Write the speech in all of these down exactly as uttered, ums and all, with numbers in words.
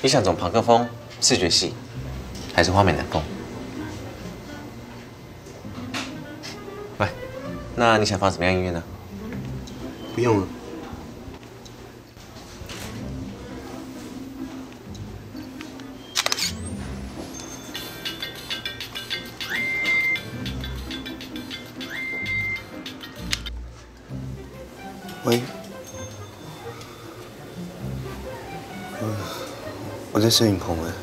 你想走朋克风、视觉系，还是花美男风？喂，那你想放什么样音乐呢？ 不用了。喂。 我在摄影棚哎，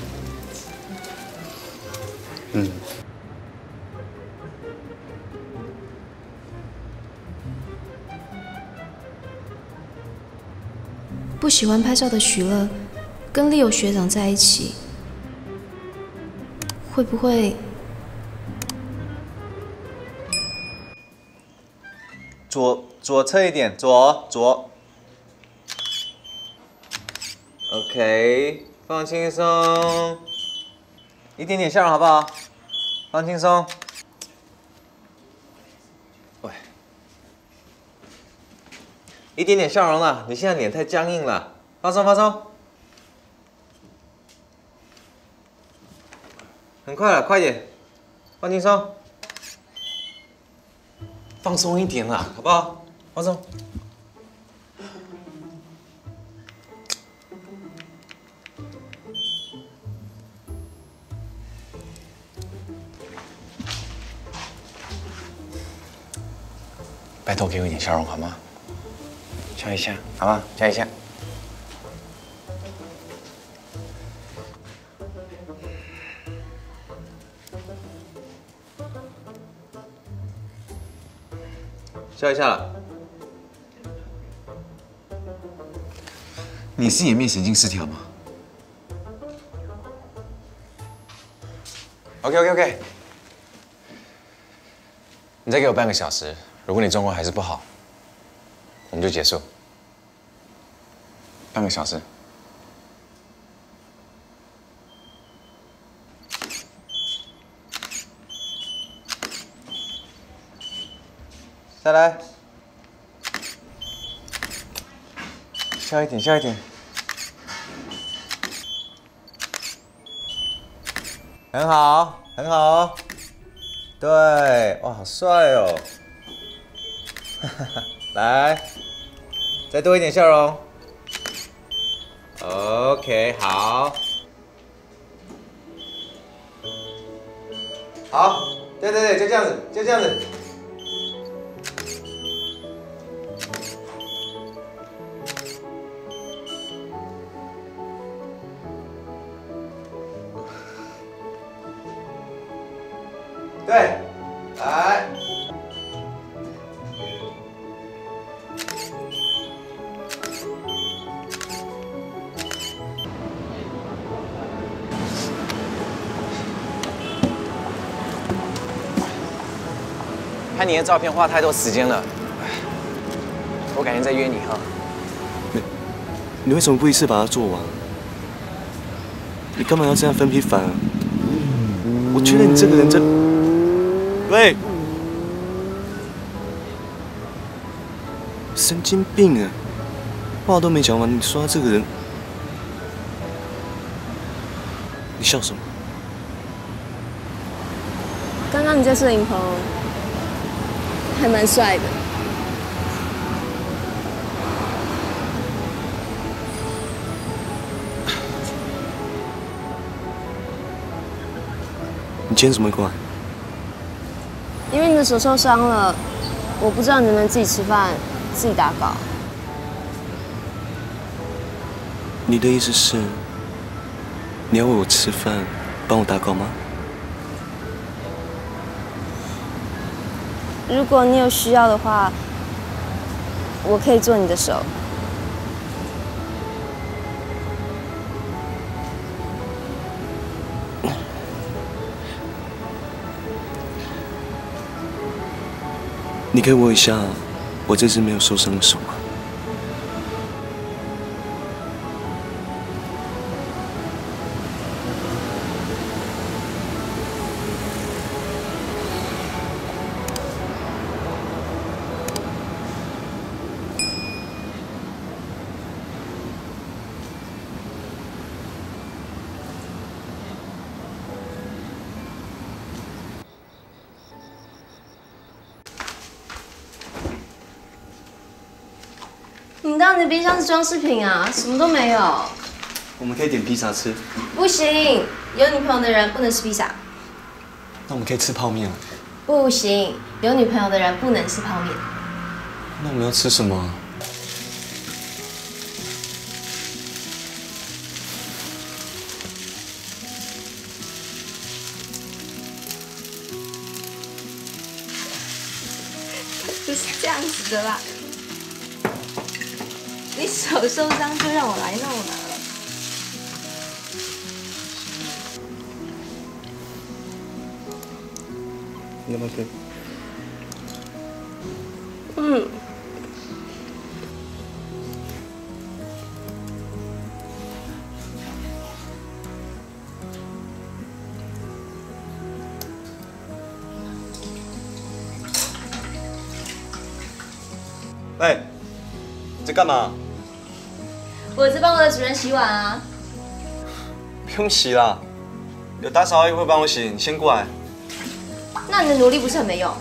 嗯， 不喜欢拍照的许乐跟 Leo 学长在一起，会不会？ 左左侧一点，左左。 OK， 放轻松，一点点笑容好不好？放轻松。喂，一点点笑容了，你现在脸太僵硬了，放松放松。很快了，快点，放轻松，放松一点了，好不好？放松。 拜托给我一点笑容好吗？笑一下，好吗？笑一下。笑一下了。你是颜面神经失调吗 ？OK OK OK。你再给我半个小时。 如果你中文还是不好，我们就结束。半个小时。再来，笑一点，笑一点。很好，很好。对，哇，好帅哦！ 来，再多一点笑容。OK， 好，好，对对对，就这样子，就这样子。对，来。 拍你的照片花太多时间了，我改天再约你哈。 你你为什么不一次把它做完？你干嘛要这样分批烦啊？我觉得你这个人真……喂，神经病啊！话都没讲完，你说他这个人，你笑什么？ 刚刚你在摄影棚。 还蛮帅的。 你今天怎么会过来？ 因为你的手受伤了，我不知道你能不能自己吃饭、自己打稿。 你的意思是，你要为我吃饭，帮我打稿吗？ 如果你有需要的话，我可以做你的手。 你可以握一下我这只没有受伤的手吗？ 道你的冰箱是装饰品啊，什么都没有。 我们可以点披萨吃。 不行，有女朋友的人不能吃披萨。 那我们可以吃泡面啊。 不行，有女朋友的人不能吃泡面。 那我们要吃什么啊？ 不是这样子的啦，你手受伤就让我来弄了。 你要不要吃？ 嗯。 哎，在干嘛？ 我在帮我的主人洗碗啊。 不用洗啦，有打扫阿姨会帮我洗，你先过来。 那你的努力不是很没用？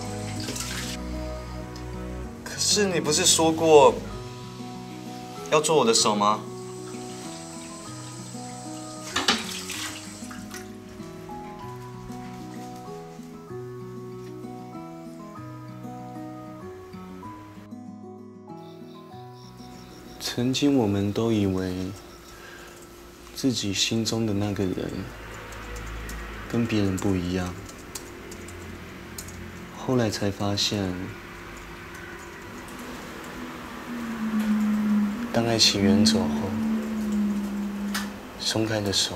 可是你不是说过要做我的手吗？曾经我们都以为自己心中的那个人跟别人不一样，后来才发现，当爱情远走后，松开的手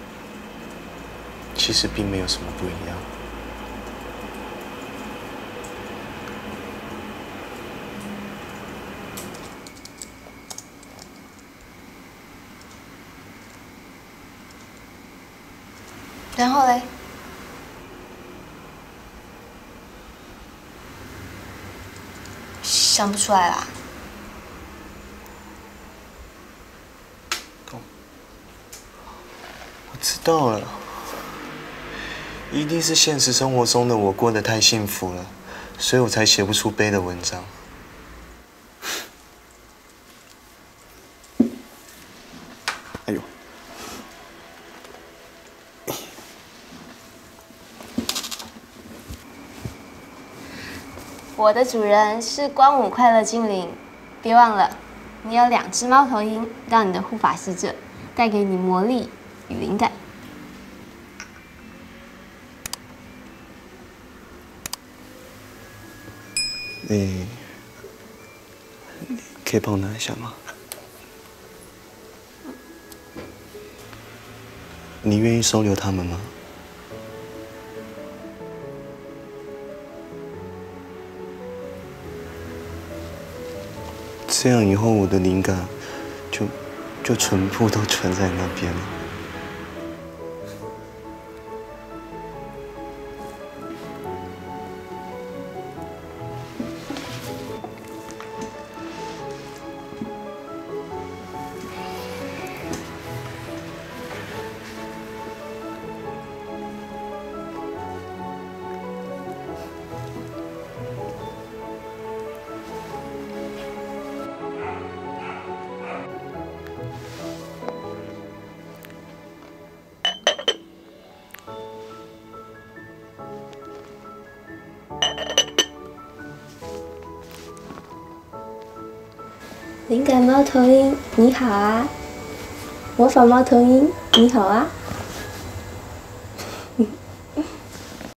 其实并没有什么不一样。 然后嘞？想不出来啦。 我知道了，一定是现实生活中的我过得太幸福了，所以我才写不出悲的文章。哎呦！ 我的主人是光武快乐精灵，别忘了，你有两只猫头鹰，让你的护法使者带给你魔力与灵感。 你可以帮我拿一下吗？你愿意收留他们吗？这样以后我的灵感就就全部都存在那边了。 灵感猫头鹰，你好啊！魔法猫头鹰，你好啊！